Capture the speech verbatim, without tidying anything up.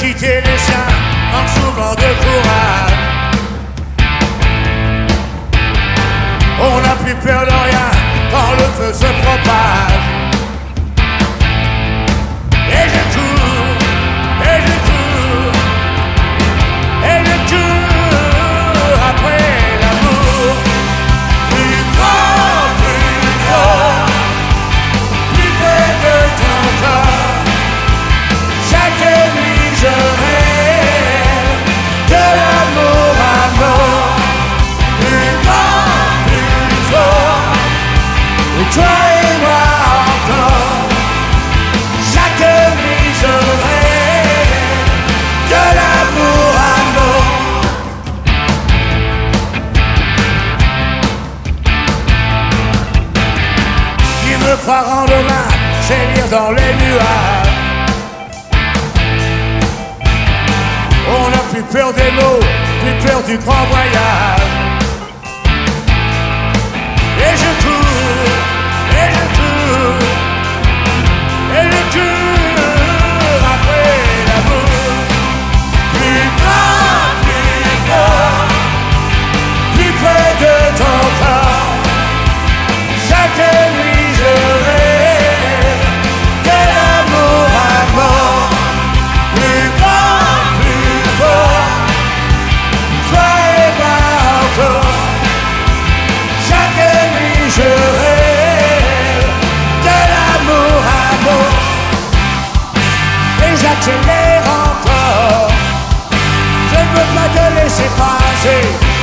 quitté les siens en souvent de courage. On n'a plus peur de rien quand le feu se propage. Et je cours, et je cours, et je cours après l'amour. Plus grand, plus fort, plus près de ton corps. Chaque nuit je rêve de l'amour à mort. Plus grand, plus fort, toi et moi encore. Chaque nuit je rêve de l'amour à mort. Qui me croira en demain, c'est lire dans les nuages. On n'a plus peur des mots, plus peur du grand voyage. Et je cours, et je cours, et je cours après l'amour. Plus grand, plus fort, plus près de ton corps. Chaque nuit je rêve de l'amour à mort. Plus grand, plus fort, toi et moi encore. Chaque nuit je rêve de l'amour à mort. Et j'accélère encore. Je ne veux pas te laisser passer.